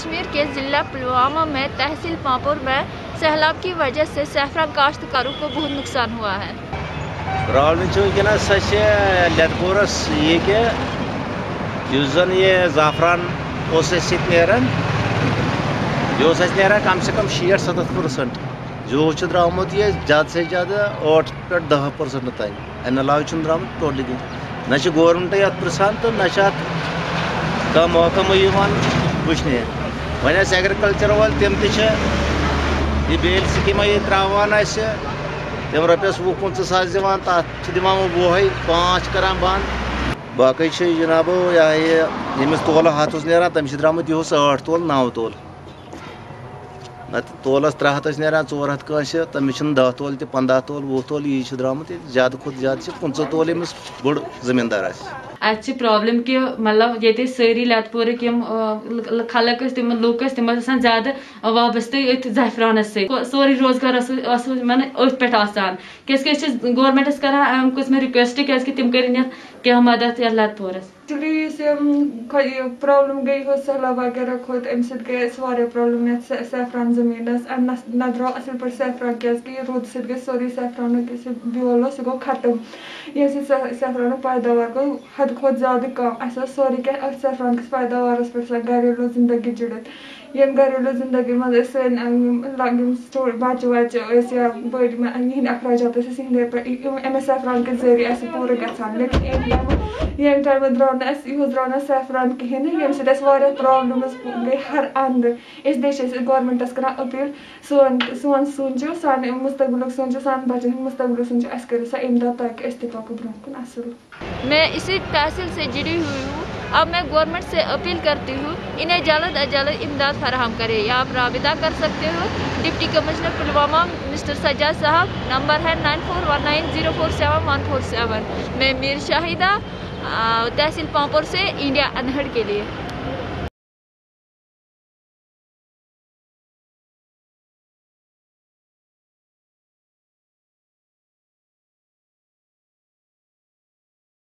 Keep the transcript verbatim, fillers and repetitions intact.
कश्मीर के ज़िला पुलवामा में तहसील पांपुर में सैलाब की वजह से सैफरन काश्तकारों को बहुत नुकसान हुआ है। प्रॉब्लम वनस लेदपुरस ये कि जन ये ज़ाफ़रान नान यह कम से कम शीठ सत्त परसेंट जो द्रामुत ये ज़्यादा से ज़्यादा आठ पे दह परसेंट तान अमे अलाव द्रामुत टोटली ना गवर्नमेंट अत पृछान तो ना कम महकम वुचने वन एग्रीकल्चर वाल तम ये बेल स्कीम ये त्रावान तम रपस वुह पंच सास दिवान तथ दिवान वह पाँच करान बंद बाकी जनाबो यमिस तोल हथ नान तमिस द्रामुत यह ٲٹھ तोल नौ तोल ना तोलस त्रे हथ नान चोर हथ कंस तमिस दह तोल त पंद्रह तोल वुह तोल यह द्रामुत ज्यादा खुद ज्यादा पंच तोल यमिस बोड़ जमींदार अच्छी प्रॉब्लम कि मतलब ये सारी लतपुरक खलक तम लुक तम ज्यादा वाबस्त ज़ैफ़रानस सोरी रोजगार अथ पे क्या गवर्नमेंटस करान कुछ रिक्वेस्ट क्या तम कर क्या मदद लतपुरस एक्चुअली प्रॉब्लम गई हो सैलाब वगैरह खोत अम सही प्रॉब्लम ये सैफरान जमीनस न द्राव असल पे सैफरान क्या रोद सो सोरी सैफरान बेल सह गो खत्म ये सैफरान पैदावार गो हद खोत ज्यादा कम अस सोरी क्या सैफरान किस पैदावारस पे घरेलू जिंदगी जुड़ित यम घरेलू जिंदगी मज सन बच्चे वच्चे या बड़ यहद अखराजात अमे सैफरान के जरिए पूरे गसान लेकिन ये टाइम द्राव यह द्राव ना सैफरान कहें ये सत्य प्रॉब्लम्स गई हर अंदर इस गवर्नमेंटस कर अपील सोन सोन सोचो सान मुस्तकबिल सोचो सान बच्चन मुस्तकबिल सोचो अस करो सा इमदाद ताकि अस तक ब्रोह कुन असल। मैं इसी तहसील से जुड़ी हुई हूँ। अब मैं गवर्नमेंट से अपील करती हूँ इन्हें जल्द अज जल्द इमदाद फराहम करें या आप राबिता कर सकते हो deputy commissioner Pulwama mister Sajjad साहब, नंबर है nine four one nine zero four seven one four seven. मैं मीर शाहिदा तहसील पांपुर से इंडिया अनहड़ के लिए।